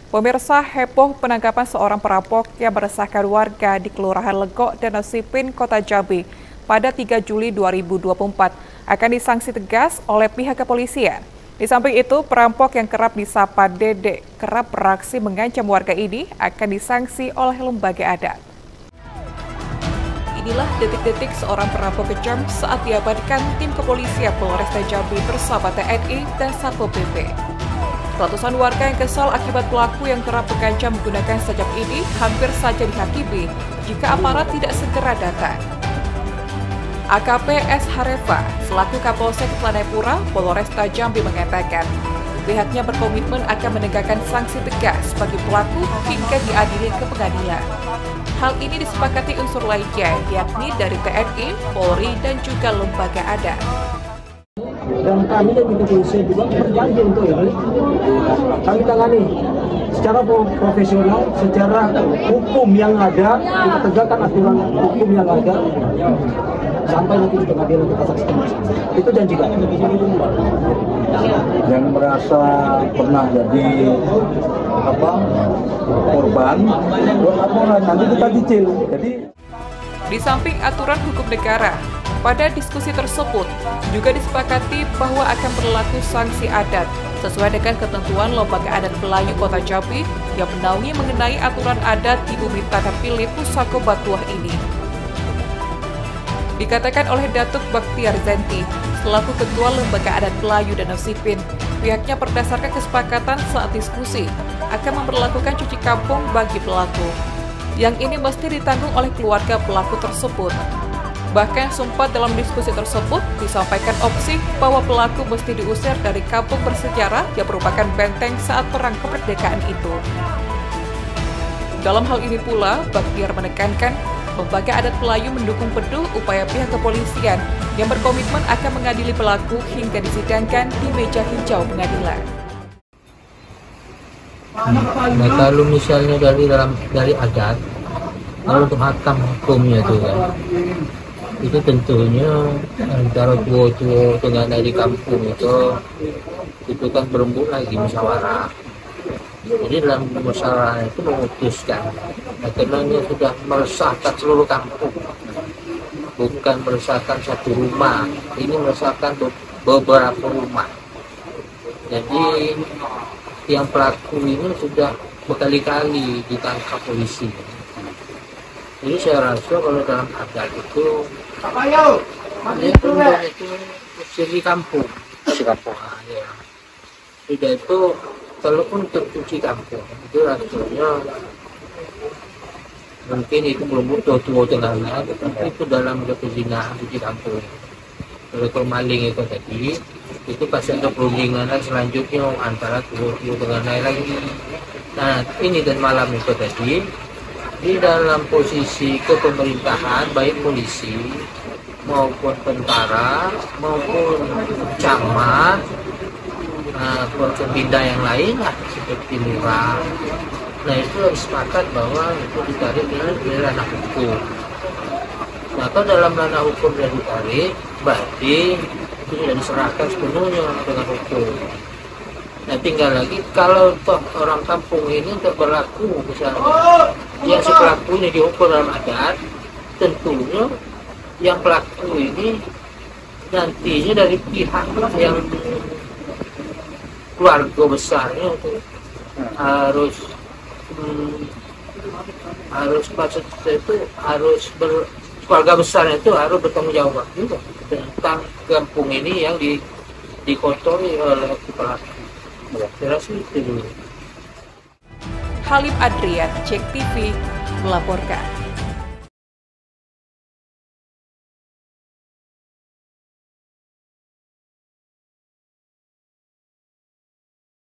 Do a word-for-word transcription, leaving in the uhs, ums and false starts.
Pemirsa, heboh penangkapan seorang perampok yang meresahkan warga di Kelurahan Legok, Danau Sipin, Kota Jambi pada tiga Juli dua ribu dua puluh empat akan disanksi tegas oleh pihak kepolisian. Di samping itu, perampok yang kerap disapa Dede kerap beraksi mengancam warga ini akan disanksi oleh lembaga adat. Inilah detik-detik seorang perampok kejam saat diamankan tim kepolisian Polresta Jambi bersama T N I dan Satpol P P. Ratusan warga yang kesal akibat pelaku yang kerap mengancam menggunakan sajam ini hampir saja dihakimi jika aparat tidak segera datang. A K P S Harefa, selaku Kapolsek Planepura, Polresta Jambi mengatakan, pihaknya berkomitmen akan menegakkan sanksi tegas bagi pelaku hingga diadili ke pengadilan. Hal ini disepakati unsur lainnya, yakni dari T N I, Polri, dan juga lembaga adat. Dan kami dari kepolisian juga berjanji untuk ini kami tangani secara profesional, secara hukum yang ada, kita tegakkan aturan hukum yang ada sampai nanti di pengadilan kita saksikan. Itu janji kami. Yang merasa pernah jadi apa korban, buat laporan nanti kita cicil. Jadi di samping aturan hukum negara, pada diskusi tersebut juga disepakati bahwa akan berlaku sanksi adat sesuai dengan ketentuan Lembaga Adat Melayu Kota Jambi yang menaungi mengenai aturan adat di bumi tanah Pilih Pusako Batuah ini. Dikatakan oleh Datuk Baktiar Zenti, selaku Ketua Lembaga Adat Melayu Danau Sipin, pihaknya berdasarkan kesepakatan saat diskusi akan memperlakukan cuci kampung bagi pelaku. Yang ini mesti ditanggung oleh keluarga pelaku tersebut. Bahkan sempat dalam diskusi tersebut disampaikan opsi bahwa pelaku mesti diusir dari kampung bersejarah yang merupakan benteng saat perang kemerdekaan itu. Dalam hal ini pula, Baktiar menekankan Lembaga Adat Melayu mendukung penuh upaya pihak kepolisian yang berkomitmen akan mengadili pelaku hingga disidangkan di meja hijau pengadilan. Nah, kalau misalnya dari dalam dari adat, kalau untuk hakam hukumnya itu kan, itu tentunya antara tua-tua dengan dari kampung itu itu kan berembuk lagi musyawarah. Jadi dalam musyawarah itu memutuskan, nah, karena sudah meresahkan seluruh kampung, bukan meresahkan satu rumah, ini meresahkan beberapa rumah. Jadi yang pelaku ini sudah berkali-kali ditangkap polisi. Jadi saya rasa kalau dalam adat itu, itu itu cuci kampung, cuci kampung. Nah, ya. Sudah itu, kalaupun untuk cuci kampung, itu rasanya mungkin itu belum tua-tua tengahnya, tetapi itu dalam kepezinahan cuci kampung. Kalau maling itu tadi, itu pasti ada perundingan selanjutnya antara tua-tua dengan lain lagi. Nah, ini dan malam itu tadi di dalam posisi kepemerintahan, baik polisi maupun tentara maupun camat, nah, pembina yang lain lah seperti lurah. Nah, itu harus sepakat bahwa itu ditarik dari ranah hukum. Nah, kalau dalam ranah hukum yang ditarik, berarti itu sudah diserahkan sepenuhnya dengan hukum. Nah, tinggal lagi kalau toh orang kampung ini untuk berlaku misalnya yang si pelaku ini dihukum dalam adat, tentunya yang pelaku ini nantinya dari pihak yang keluarga besarnya itu harus hmm, harus maksudnya itu harus ber, keluarga besarnya itu harus bertanggung jawab juga tentang kampung ini yang di, dikotori oleh pelaku. Saya rasa itu dulu. Halim Adrian, Cek T V, melaporkan.